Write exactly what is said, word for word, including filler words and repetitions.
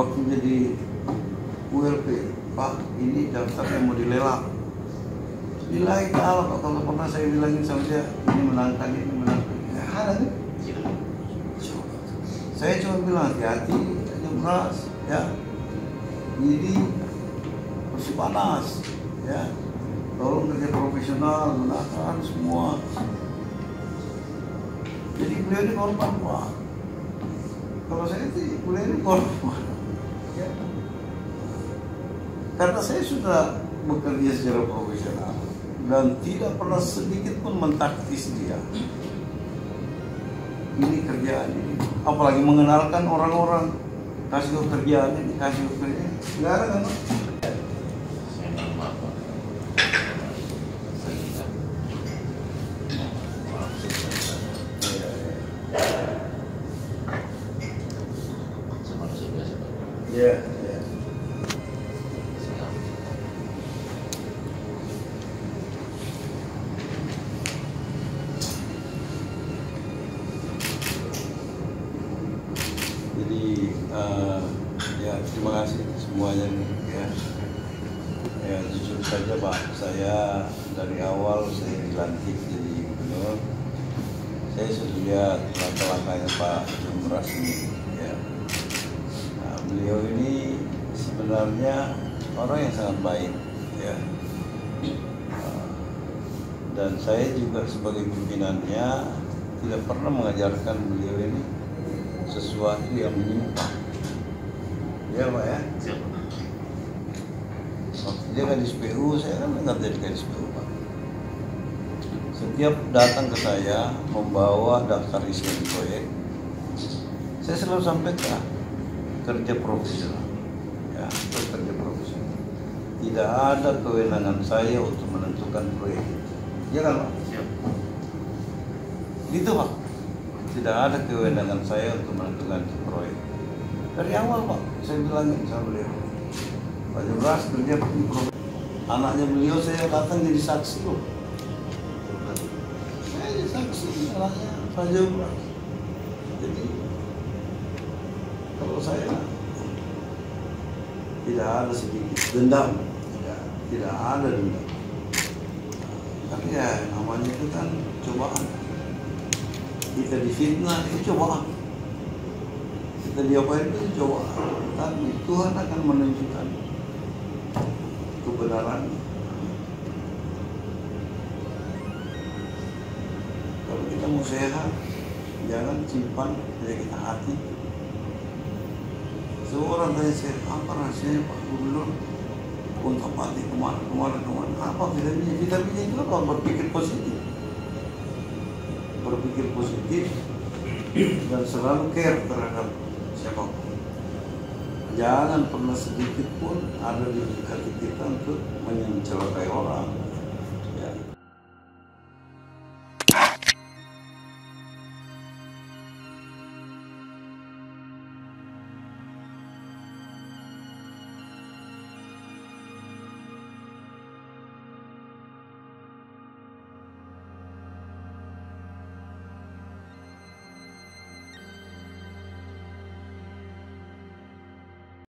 waktu jadi U L P, Pak ini daftarnya mau dilelang. Lillahi ta'ala Pak, kalau pernah saya bilangin sama dia, ini menangkan, ini menangkan. Ya ada kan? Saya cuma bilang hati-hati, hanya beras, ya. Jadi masih panas, ya. Tolong kerja profesional, gunakan semua. Jadi beliau ini korban Pak. Kalau saya sih beliau ini korban. Ya. Karena saya sudah bekerja secara profesional dan tidak pernah sedikit pun mentaktis dia. Ini kerjaan ini, apalagi mengenalkan orang-orang, kasih kerjaan ini, kasih kerjaan. Nggak ada kan? Ya, ya. Jadi uh, ya terima kasih semuanya nih ya. Ya jujur saja Pak, saya dari awal saya dilantik jadi gubernur, saya sudah lihat langkah-langkahnya Pak Jumras ini ya. Nah, beliau ini sebenarnya orang yang sangat baik ya. Uh, dan saya juga sebagai pimpinannya tidak pernah mengajarkan beliau ini sesuatu yang menyimpang. Ya Pak ya? Waktu dia kadis P U, saya kan nggak jadi kadis P U Pak. Setiap datang ke saya membawa daftar isian proyek, saya selalu sampaikan kerja profesional. Ya, kerja profesional. Tidak ada kewenangan saya untuk menentukan proyek. Ya kan Pak? Siap. Gitu Pak. Tidak ada kewenangan saya untuk menentukan proyek. Dari awal Pak, saya bilangin sama beliau, Pak Jumras kerja di proyek. Anaknya beliau saya datang jadi saksi loh. Saya jadi saksi anaknya Pak Jumras. Jadi kalau saya tidak ada sedikit dendam, tidak, tidak ada dendam. Tapi ya namanya itu kan cobaan. Kita difitnah itu cobaan, kita diapain itu cobaan. Tapi Tuhan akan menunjukkan kebenaran. Kalau kita mau sehat, jangan simpan penyakit hati. Seorang tanya saya, apa rasanya Pak Gubernur untuk hati kemana kemana kemana? Apa vitaminnya? Vitaminnya itu apa? Berpikir positif. Berpikir positif dan selalu care terhadap siapapun. Jangan pernah sedikit pun ada di hati kita untuk mencelakai orang.